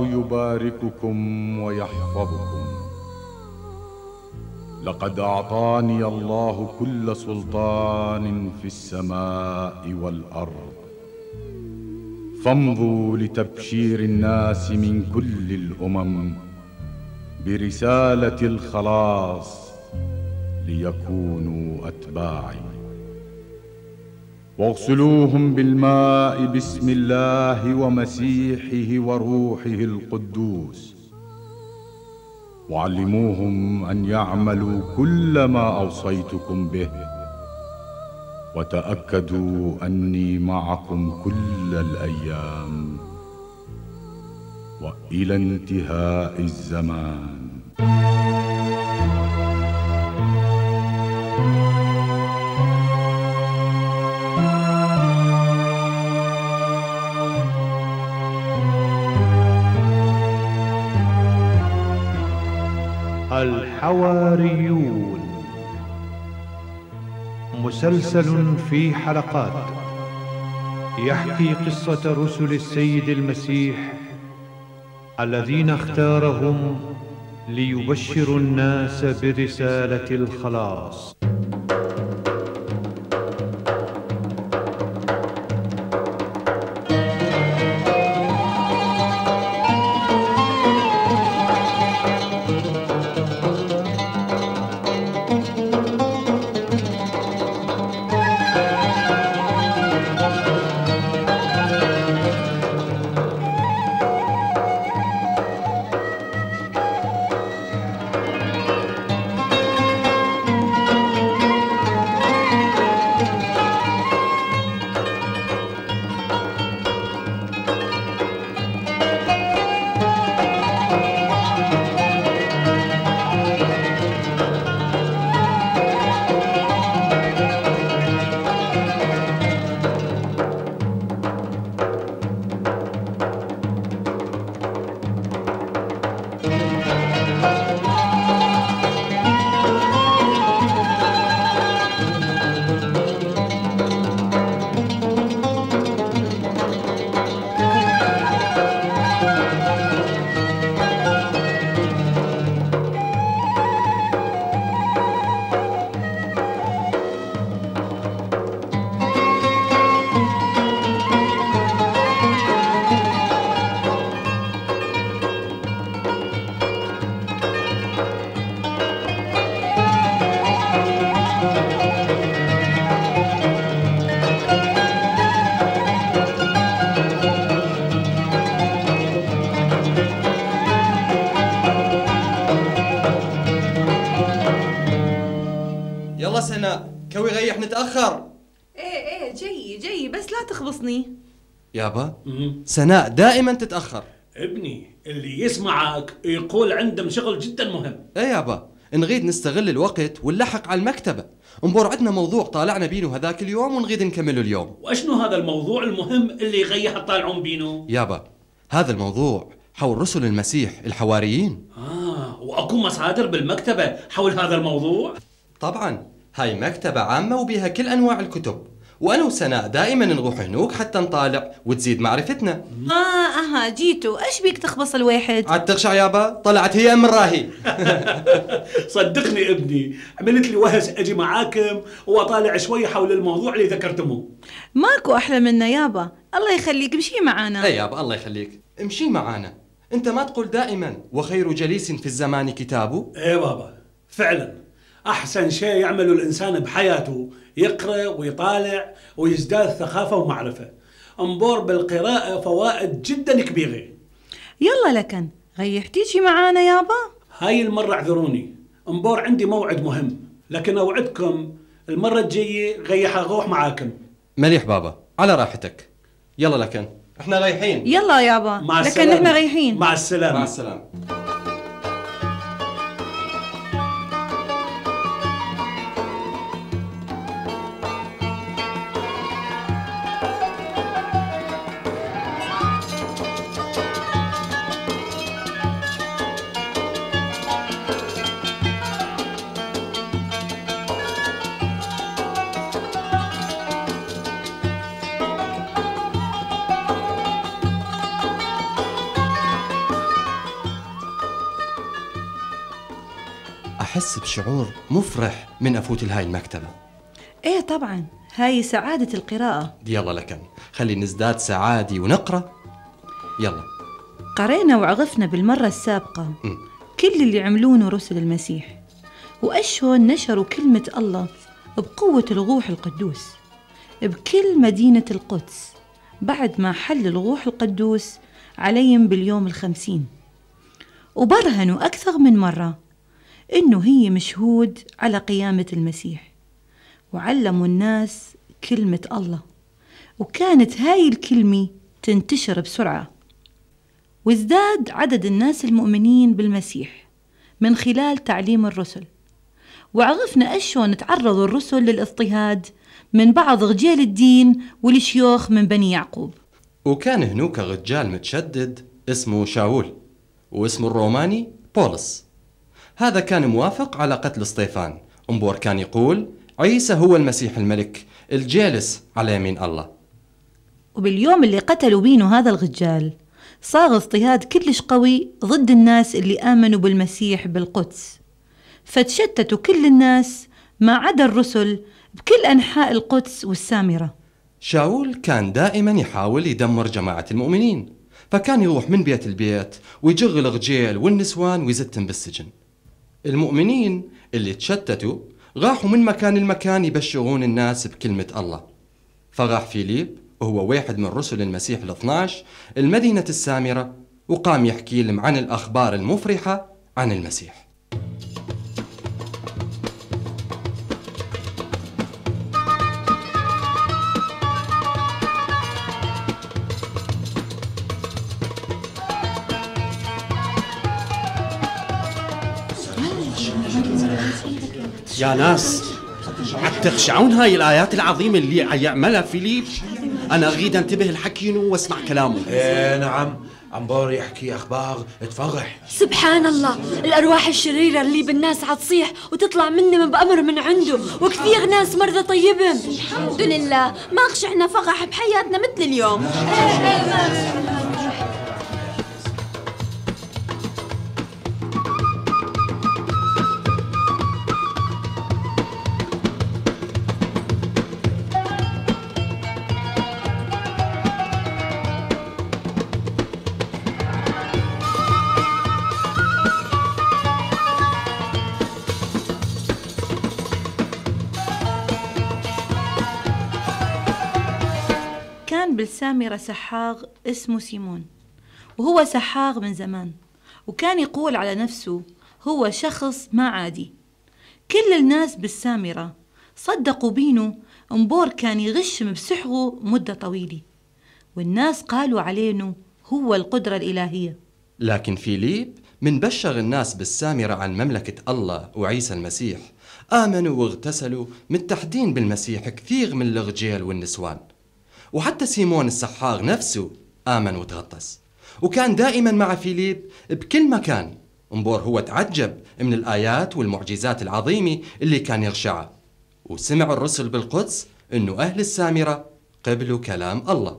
الله يبارككم ويحفظكم. لقد أعطاني الله كل سلطان في السماء والأرض، فامضوا لتبشير الناس من كل الأمم برسالة الخلاص ليكونوا أتباعي. واغسلوهم بالماء باسم الله ومسيحه وروحه القدوس، وعلموهم أن يعملوا كل ما أوصيتكم به، وتأكدوا أني معكم كل الأيام وإلى انتهاء الزمان. الحواريون، مسلسل في حلقات يحكي قصة رسل السيد المسيح الذين اختارهم ليبشروا الناس برسالة الخلاص. يلا سناء، كوي غيح نتأخر. ايه جاي بس لا تخبصني. يابا سناء دائما تتأخر. ابني اللي يسمعك يقول عندهم شغل جدا مهم. ايه يابا، نريد نستغل الوقت ونلحق على المكتبة. انبور عندنا موضوع طالعنا بينه هذاك اليوم ونريد نكمله اليوم. واشنو هذا الموضوع المهم اللي يغيح تطالعون بينه؟ يابا هذا الموضوع حول رسل المسيح الحواريين. واكو مصادر بالمكتبة حول هذا الموضوع؟ طبعا، هاي مكتبة عامة وبيها كل أنواع الكتب، وأنا وسناء دائما نروح هنوك حتى نطالع وتزيد معرفتنا. جيتوا، ايش بيك تخبص الواحد؟ عاد تغشع يابا، طلعت هي أم الراهي. صدقني ابني، عملت لي وهس أجي معاكم وأطالع شوي حول الموضوع اللي ذكرتموه. ماكو أحلى منا يابا، الله يخليك امشي معانا. اي يابا الله يخليك، امشي معانا. انت ما تقول دائما وخير جليس في الزمان كتابه؟ ايه بابا، فعلا أحسن شيء يعمله الإنسان بحياته يقرأ ويطالع ويزداد ثقافة ومعرفة. انبور بالقراءة فوائد جدا كبيرة. يلا لكن غيح تيجي معانا يابا. هاي المرة اعذروني، انبور عندي موعد مهم، لكن أوعدكم المرة الجاية غيح أروح معاكم. مليح بابا، على راحتك. يلا لكن احنا رايحين. يلا يابا، مع لكن السلامة. احنا رايحين. مع السلامة. مع السلامة. أحس بشعور مفرح من أفوت لهاي المكتبة. ايه طبعا، هاي سعادة القراءة. يلا لكن خلي نزداد سعادة ونقرأ. يلا. قرينا وعرفنا بالمرة السابقة كل اللي عملونه رسل المسيح، وأشهن نشروا كلمة الله بقوة الروح القدوس بكل مدينة القدس بعد ما حل الروح القدوس عليهم باليوم 50، وبرهنوا أكثر من مرة إنه هي مشهود على قيامة المسيح، وعلموا الناس كلمة الله، وكانت هاي الكلمة تنتشر بسرعة، وازداد عدد الناس المؤمنين بالمسيح من خلال تعليم الرسل. وعرفنا أشون تعرضوا الرسل للاضطهاد من بعض رجال الدين والشيوخ من بني يعقوب. وكان هنوك رجال متشدد اسمه شاول، واسمه الروماني بولس. هذا كان موافق على قتل اسطيفان. أمبور كان يقول عيسى هو المسيح الملك الجالس على يمين الله. وباليوم اللي قتلوا بينه هذا الرجال صار اضطهاد كلش قوي ضد الناس اللي آمنوا بالمسيح بالقدس، فتشتتوا كل الناس ما عدا الرسل بكل أنحاء القدس والسامرة. شاول كان دائما يحاول يدمر جماعة المؤمنين، فكان يروح من بيت البيت ويجغ الرجال والنسوان ويزتهم بالسجن. المؤمنين اللي تشتتوا راحوا من مكان لمكان يبشرون الناس بكلمة الله. فراح فيليب وهو واحد من رسل المسيح ال12 المدينة السامرة، وقام يحكي لهم عن الأخبار المفرحة عن المسيح. يا ناس، عم تخشعون هاي الآيات العظيمة اللي يعملها فيليب؟ أنا أريد أنتبه لحكينه واسمع كلامه. إيه نعم، عمبور يحكي أخبار تفرح. سبحان الله، الأرواح الشريرة اللي بالناس عتصيح وتطلع منهم بأمر من عنده، وكثير ناس مرضى طيبهم. الحمد لله، ما خشعنا فرح بحياتنا مثل اليوم. كان بالسامرة سحاغ اسمه سيمون، وهو سحاغ من زمان، وكان يقول على نفسه هو شخص ما عادي. كل الناس بالسامرة صدقوا بينه. أمبور كان يغشم بسحره مدة طويلة، والناس قالوا عليه إنه هو القدرة الإلهية. لكن فيليب من بشر الناس بالسامرة عن مملكة الله وعيسى المسيح، آمنوا واغتسلوا متحدين بالمسيح كثير من الرجال والنسوان. وحتى سيمون السحاغ نفسه آمن وتغطس، وكان دائما مع فيليب بكل مكان. أمبور هو تعجب من الآيات والمعجزات العظيمة اللي كان يرشعها، وسمع الرسل بالقدس إنه أهل السامرة قبلوا كلام الله.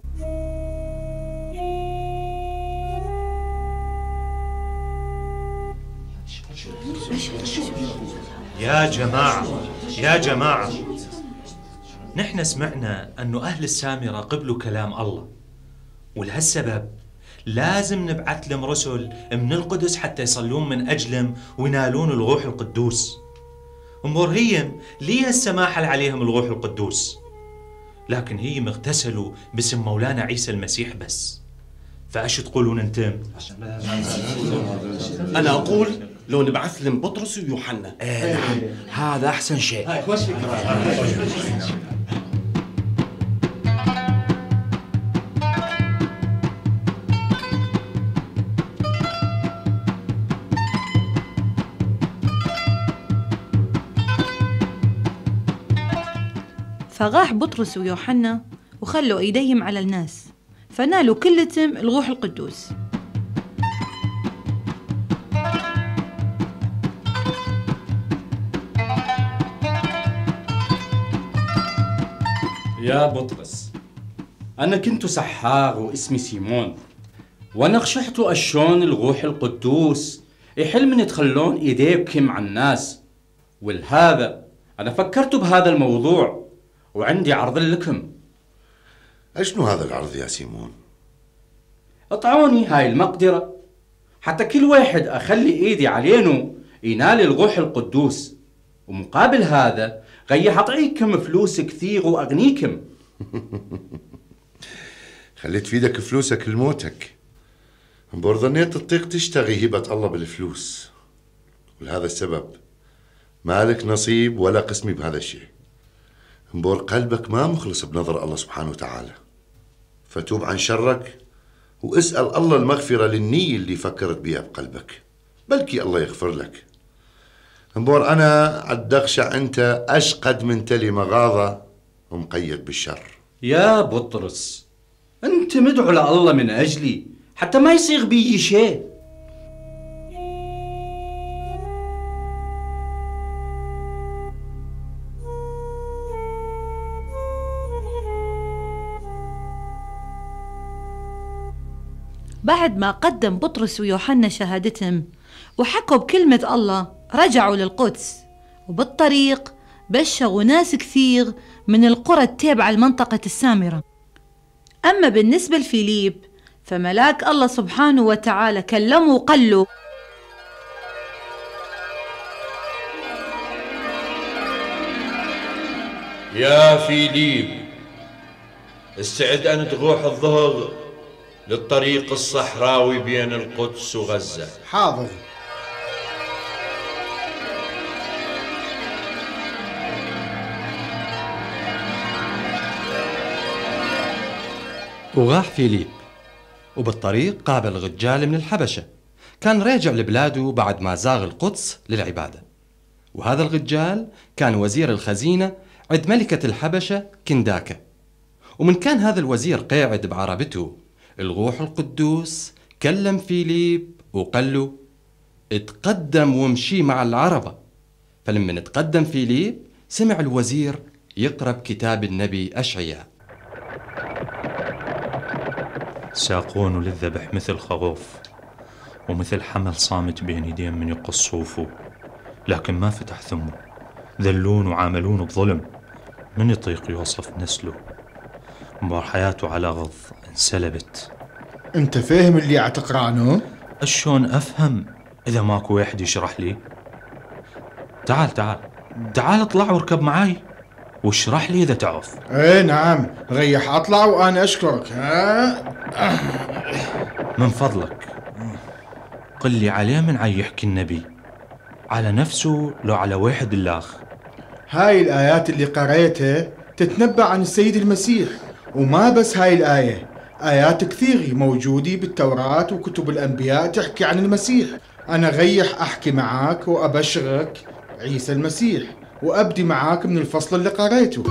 يا جماعة، نحن سمعنا أنه أهل السامرة قبلوا كلام الله، ولهالسبب لازم نبعث لهم رسل من القدس حتى يصلون من أجلهم وينالون الروح القدوس. أمورهم ليه السماحة عليهم الروح القدوس، لكن هي اغتسلوا باسم مولانا عيسى المسيح بس. فأش تقولون أنتم؟ أنا أقول لو نبعث لهم بطرس ويوحنا. نعم، هذا أحسن شيء. فراح بطرس ويوحنا وخلوا ايديهم على الناس، فنالوا كلتهم الروح القدوس. يا بطرس، أنا كنت سحاغ واسمي سيمون، وأنا خشحت أشون الروح القدوس يحل من تخلون إيديكم على الناس ولهذا أنا فكرت بهذا الموضوع وعندي عرض لكم. أشنو هذا العرض يا سيمون؟ اطعوني هاي المقدرة حتى كل واحد أخلي إيدي علينه ينال الروح القدوس، ومقابل هذا غيح أعطيكم فلوس كثير وأغنيكم. خليت في ايدك فلوسك لموتك، مبور ظنيت تطيق تشتغي هبة الله بالفلوس، ولهذا السبب مالك نصيب ولا قسمي بهذا الشيء. مبور قلبك ما مخلص بنظر الله سبحانه وتعالى، فتوب عن شرك واسأل الله المغفرة للنية اللي فكرت بها بقلبك، بلكي الله يغفر لك. مبور أنا عالدغشع أنت أشقد من تلي مغاضة ومقيد بالشر. يا بطرس أنت مدعو لله من أجلي حتى ما يصير بي شيء. بعد ما قدم بطرس ويوحنا شهادتهم وحكوا بكلمة الله، رجعوا للقدس، وبالطريق بشروا ناس كثير من القرى التابعة لمنطقة السامرة. أما بالنسبة لفيليب فملاك الله سبحانه وتعالى كلمه وقال له: يا فيليب، استعد أن تروح الظهر للطريق الصحراوي بين القدس وغزة. حاضر. وراح فيليب، وبالطريق قابل رجال من الحبشة كان راجع لبلاده بعد ما زار القدس للعبادة. وهذا الرجال كان وزير الخزينة عند ملكة الحبشة كنداكة. ومن كان هذا الوزير قاعد بعربته، الروح القدوس كلم فيليب وقال له: اتقدم وامشي مع العربة. فلما اتقدم فيليب سمع الوزير يقرأ كتاب النبي أشعياء: ساقون للذبح مثل خروف، ومثل حمل صامت بين يدين من يقصوفه، لكن ما فتح ثمه. ذلون وعاملون بظلم، من يطيق يوصف نسله. مبار حياته على غض انسلبت. انت فاهم اللي عتقرانه؟ اشون افهم اذا ماكو واحد يشرح لي؟ تعال اطلع واركب معاي واشرح لي اذا تعرف. ايه نعم، ريح اطلع وانا اشكرك. من فضلك قل لي عليه من عي يحكي النبي، على نفسه لو على واحد الاخ؟ هاي الآيات اللي قريتها تتنبأ عن السيد المسيح، وما بس هاي الآية، آيات كثيرة موجودة بالتوراة وكتب الأنبياء تحكي عن المسيح. أنا غيح أحكي معاك وأبشرك عيسى المسيح، وأبدي معاك من الفصل اللي قريته.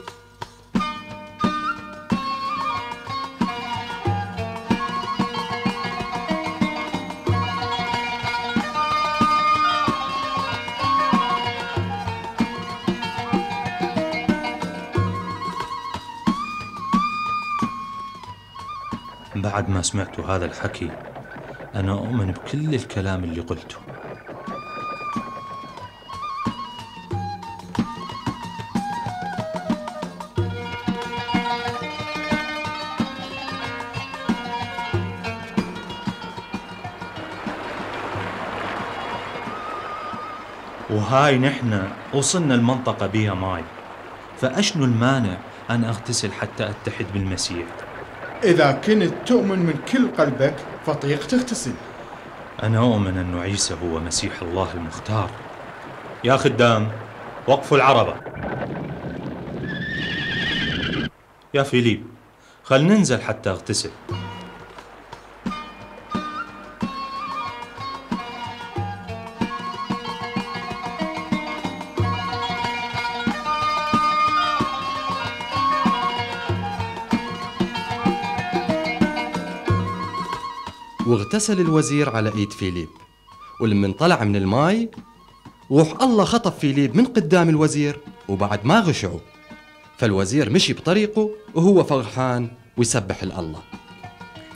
بعد ما سمعت هذا الحكي أنا أؤمن بكل الكلام اللي قلته. وهاي نحن وصلنا المنطقة بيها ماي، فأشنو المانع أن أغتسل حتى أتحد بالمسيح؟ إذا كنت تؤمن من كل قلبك فطيق تغتسل. أنا أؤمن أن عيسى هو مسيح الله المختار. يا خدام وقفوا العربة. يا فيليب خل ننزل حتى أغتسل. واغتسل الوزير على ايد فيليب، ولما طلع من الماي روح الله خطف فيليب من قدام الوزير وبعد ما غشعه. فالوزير مشي بطريقه وهو فرحان ويسبح الله.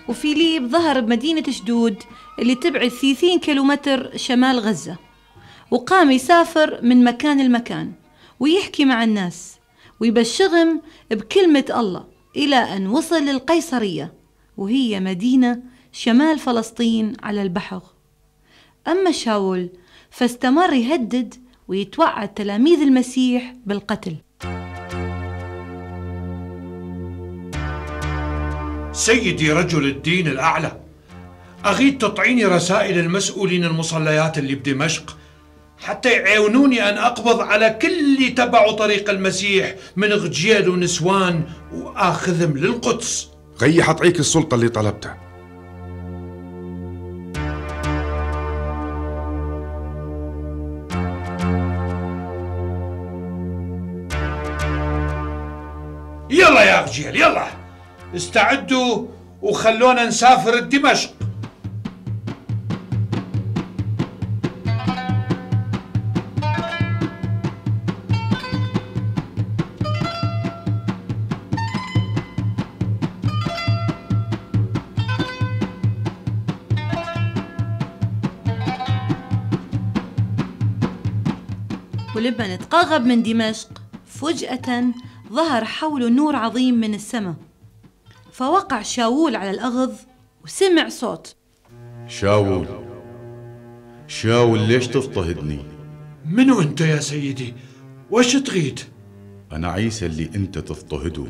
وفيليب ظهر بمدينة شدود اللي تبعد 30 كيلومتر شمال غزة، وقام يسافر من مكان لمكان ويحكي مع الناس ويبشرهم بكلمة الله إلى أن وصل للقيصرية، وهي مدينة شمال فلسطين على البحر. أما شاول فاستمر يهدد ويتوعد تلاميذ المسيح بالقتل. سيدي رجل الدين الأعلى، أريد تطعيني رسائل المسؤولين المصليات اللي بدمشق حتى يعاونوني أن أقبض على كل اللي تبعوا طريق المسيح من رجال ونسوان وآخذهم للقدس. غي حطعيك السلطة اللي طلبتها. يلا يا رجال يلا استعدوا وخلونا نسافر دمشق. ولما نتقرب من دمشق فجأة ظهر حوله نور عظيم من السماء، فوقع شاول على الأرض وسمع صوت: شاول شاول ليش تضطهدني؟ منو أنت يا سيدي؟ وش تريد؟ أنا عيسى اللي أنت تضطهده.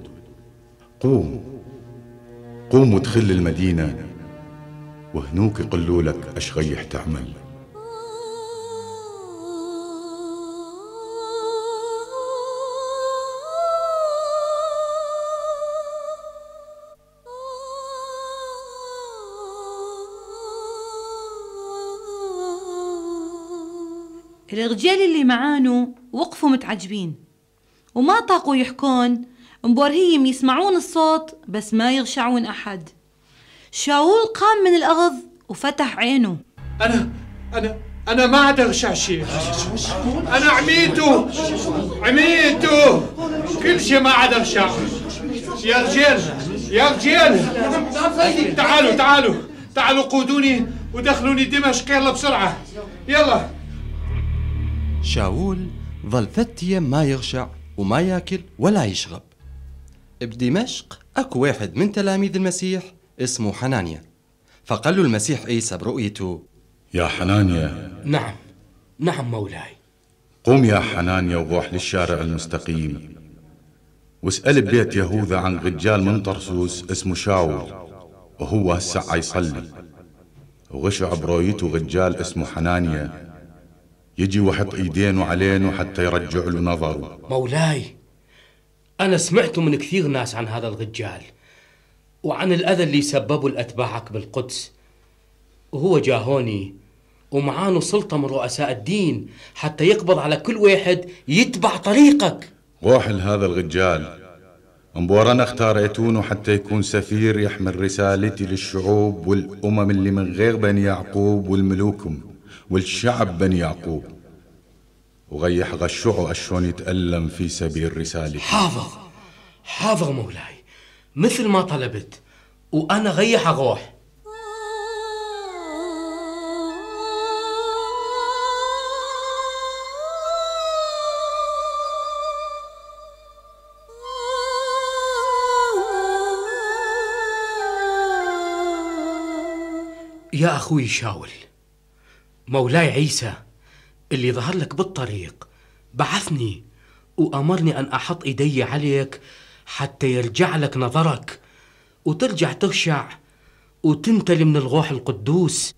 قوم وادخل المدينة وهنوك يقولوا لك أش غيح تعمل. الرجال اللي معانو وقفوا متعجبين وما طاقوا يحكون، مبورهيم يسمعون الصوت بس ما يغشعون أحد. شاول قام من الأرض وفتح عينه. أنا ما عاد أغشع شيء، أنا عميته كل شيء ما عاد أغشع. يا رجال تعالوا قودوني ودخلوني دمشق يلا بسرعة يلا. شاول ظل 3 أيام ما يغشع وما ياكل ولا يشرب. بدمشق أكو واحد من تلاميذ المسيح اسمه حنانيا، فقال له المسيح عيسى برؤيته: يا حنانيا. نعم مولاي. قم يا حنانيا وروح للشارع المستقيم واسأل ببيت يهوذا عن رجال من طرسوس اسمه شاول، وهو هسه يصلي. وغشع برؤيته رجال اسمه حنانيا يجي وحط ايدينه علينه حتى يرجع له نظره. مولاي أنا سمعت من كثير ناس عن هذا الرجال وعن الأذى اللي سببه لأتباعك بالقدس، وهو جاهوني ومعانه سلطة من رؤساء الدين حتى يقبض على كل واحد يتبع طريقك. روح لهذا الرجال، مبورنا اختاريتونه حتى يكون سفير يحمل رسالتي للشعوب والأمم اللي من غير بني يعقوب والملوكم والشعب بني يعقوب، وغيح غشعه أشون يتألم في سبيل رسالتي. حاضر مولاي، مثل ما طلبت، وأنا غيح أروح. يا أخوي شاول، مولاي عيسى اللي ظهر لك بالطريق بعثني وأمرني أن أحط إيدي عليك حتى يرجع لك نظرك وترجع تخشع وتمتلي من الروح القدوس.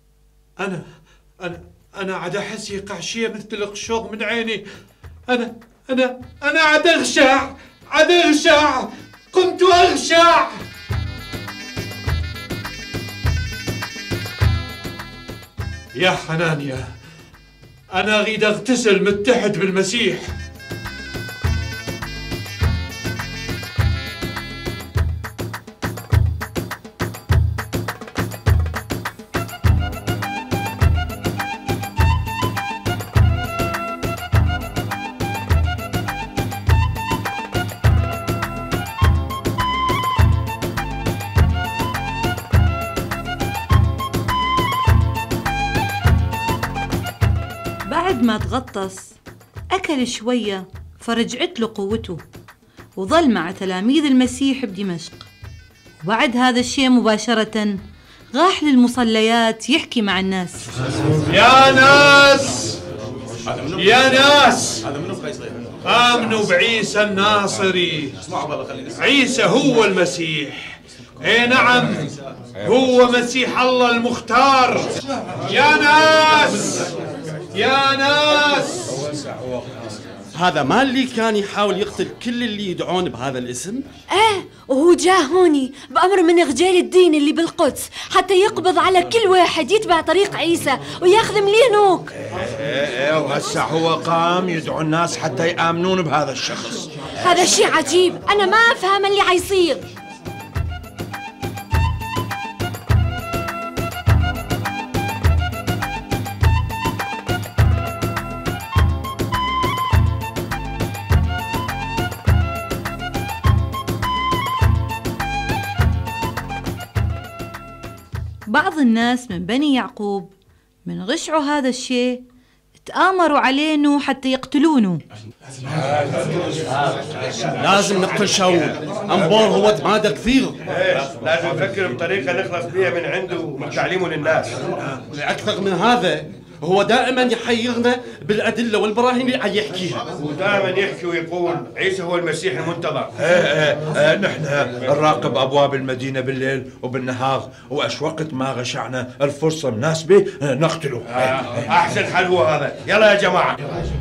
أنا عاد أحس يقع شيء مثل القشور من عيني. أنا عاد أغشع قمت أغشع. يا حنانيا أنا أريد أغتسل متحد بالمسيح. بعد ما تغطس أكل شوية فرجعت له قوته، وظل مع تلاميذ المسيح بدمشق. وبعد هذا الشيء مباشرة راح للمصليات يحكي مع الناس. يا ناس يا ناس، آمنوا بعيسى الناصري. عيسى هو المسيح، اي نعم، هو مسيح الله المختار. يا ناس يا ناس، هذا ما اللي كان يحاول يقتل كل اللي يدعون بهذا الاسم؟ وهو جاء هوني بأمر من رجال الدين اللي بالقدس حتى يقبض على كل واحد يتبع طريق عيسى وياخذ مليه نوك. وهسه هو قام يدعو الناس حتى يآمنون بهذا الشخص. هذا شيء عجيب، أنا ما أفهم اللي عيصير. بعض الناس من بني يعقوب من غشعوا هذا الشيء تآمروا علينا حتى يقتلونه. لازم نقتل شاول، أنبور هو تمادى كثير. لازم نفكر بطريقة نخلص بيها من عنده ومن تعليمه للناس. أكثر من هذا، هو دائما يحيرنا بالأدلة والبراهين اللي عم يحكيها، ودائما يحكي ويقول عيسى هو المسيح المنتظر. نحن نراقب أبواب المدينة بالليل وبالنهار، وأش وقت ما غشعنا الفرصة المناسبة نقتله. أحسن حل هو هذا. يلا يا جماعة.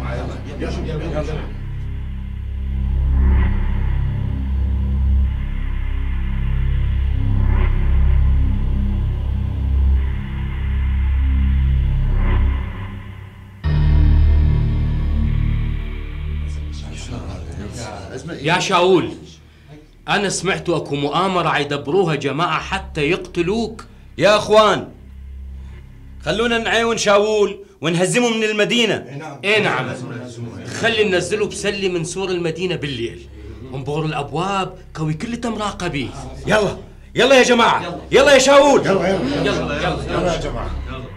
يا شاول، أنا سمعت أكو مؤامرة عيدبروها جماعة حتى يقتلوك. يا أخوان، خلونا نعاون شاول ونهزمه من المدينة. إيه نعم، خلي ننزله بسلة من سور المدينة بالليل، انبور الأبواب كوي كل مراقبين. يلا يلا يا جماعة، يلا يا شاول، يلا يا جماعة.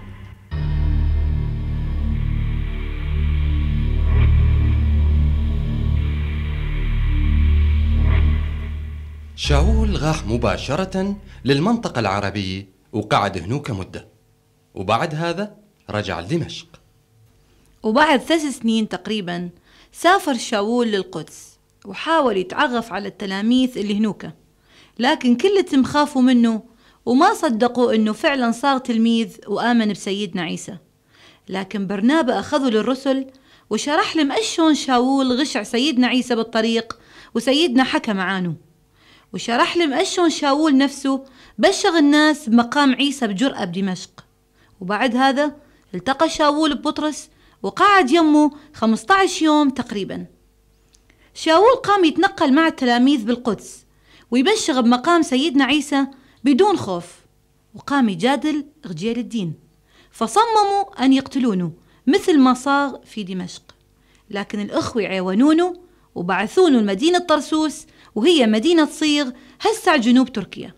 شاول راح مباشرة للمنطقة العربية وقعد هنوك مدة، وبعد هذا رجع لدمشق. وبعد 3 سنين تقريبا سافر شاول للقدس وحاول يتعرف على التلاميذ اللي هنوك، لكن كلتهم خافوا منه وما صدقوا انه فعلا صار تلميذ وآمن بسيدنا عيسى. لكن برنابا أخذوا للرسل وشرح لهم أشون شاول غشع سيدنا عيسى بالطريق وسيدنا حكى معانه، وشرح لهم أشون شاول نفسه بشر الناس بمقام عيسى بجرأة بدمشق. وبعد هذا التقى شاول ببطرس وقعد يمه 15 يوم تقريبا. شاول قام يتنقل مع التلاميذ بالقدس ويبشر بمقام سيدنا عيسى بدون خوف، وقام يجادل رجال الدين، فصمموا أن يقتلونه مثل ما صار في دمشق. لكن الأخوة عاونونه وبعثونه لمدينة طرسوس، وهي مدينة صيغ هسه جنوب تركيا.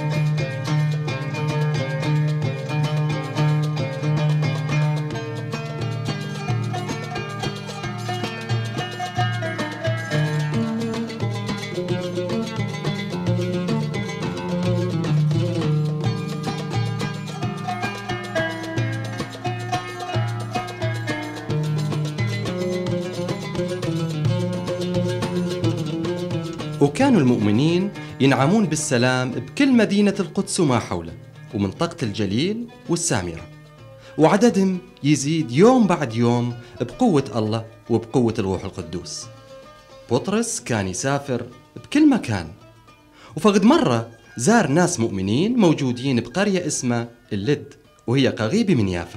وكانوا المؤمنين ينعمون بالسلام بكل مدينة القدس وما حوله ومنطقة الجليل والسامرة، وعددهم يزيد يوم بعد يوم بقوة الله وبقوة الروح القدوس. بطرس كان يسافر بكل مكان، وفقد مرة زار ناس مؤمنين موجودين بقرية اسمها اللد، وهي قريبة من يافا.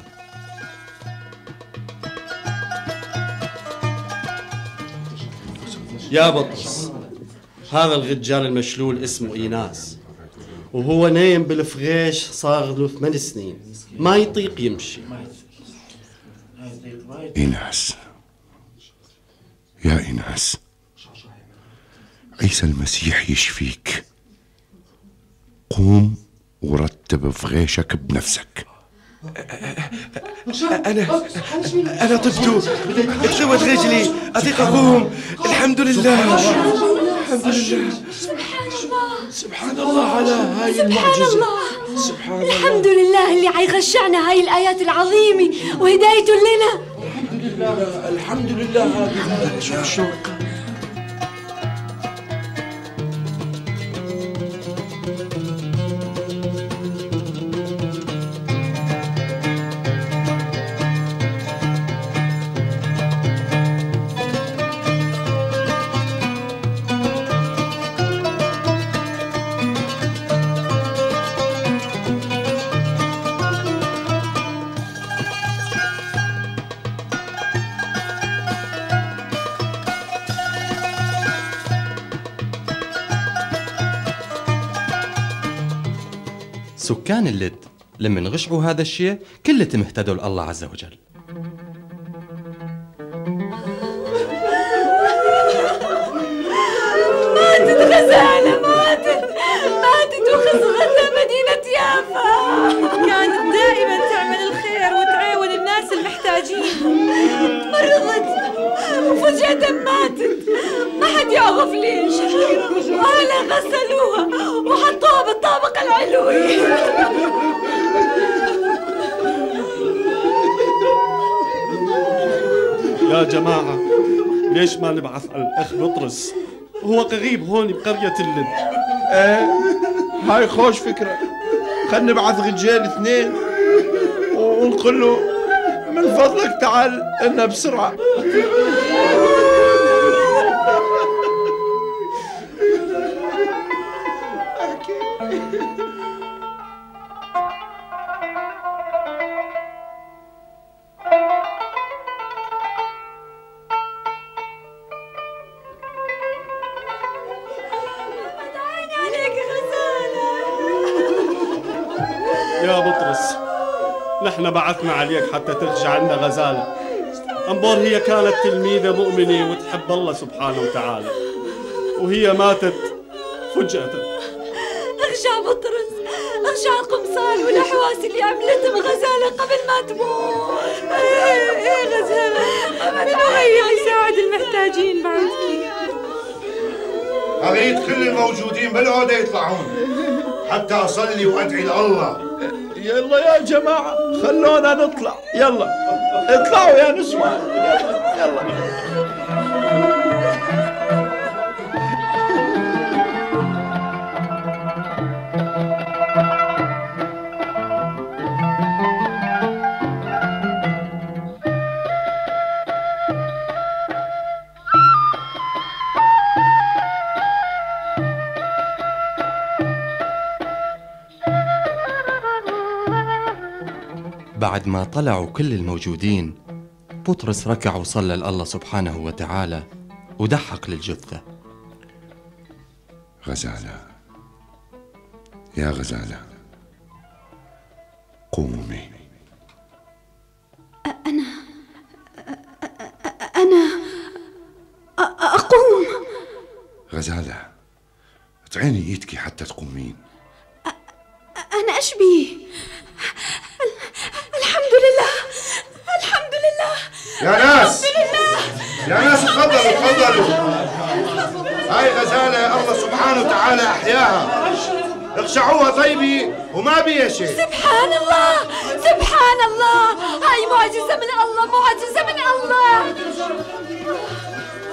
يا بطرس، هذا الرجال المشلول اسمه إيناس، وهو نايم بالفغيش صار له 8 سنين، ما يطيق يمشي. إيناس، يا إيناس، عيسى المسيح يشفيك. قوم ورتب فغيشك بنفسك. أنا طبت، اتغوت رجلي، أطيق أقوم. الحمد لله، الحمد لله. سبحان الله على هاي المعجزة. سبحان الله. الحمد لله اللي عيغشعنا هاي الآيات العظيمة وهدايته لنا. الحمد لله، الحمد لله. هذه شوف الشوق. سكان اللد لما انغشعوا هذا الشيء كلتهم اهتدوا لله عز وجل. ماتت غزالة، ماتت وخسرتها مدينة يافا. كانت دائما تعمل الخير وتعاون الناس المحتاجين. مرضت وفجأة ماتت، ما حد يعرف ليش. أهلها غسلوها وحطوها بالطابق العلوي. يا جماعة ليش ما نبعث على الأخ بطرس؟ هو قريب هون بقرية اللد. هاي خوش فكرة. خلنا نبعث رجال 2 ونقول له من فضلك تعال لنا بسرعة. يا بطرس نحن بعثنا عليك حتى ترجع عنا غزالة. أنبور هي كانت تلميذة مؤمنة وتحب الله سبحانه وتعالى، وهي ماتت فجأة. ارجع بطرس، ارجع القمصان والأحواس اللي عملتهم غزالة قبل ما تموت. ايه غزالة، منو هي يساعد المحتاجين بعد؟ أريد كل الموجودين بالعودة يطلعون حتى أصلي وأدعي لله. يلا يا جماعة خلونا نطلع، يلا اطلعوا يا نسوان، يلا. بعد ما طلعوا كل الموجودين بطرس ركع وصلى لله سبحانه وتعالى ودحق للجثة. غزالة يا غزالة قومي. أنا أقوم. غزالة اطعيني ايدك حتى تقومين. أنا أشبيه. الحمد لله، الحمد لله يا ناس، يا ناس تفضلوا. هاي غزالة الله سبحانه وتعالى أحياها، اخشعوها طيبي وما بيها شيء. سبحان الله، سبحان الله، هاي معجزة من الله، معجزة من الله.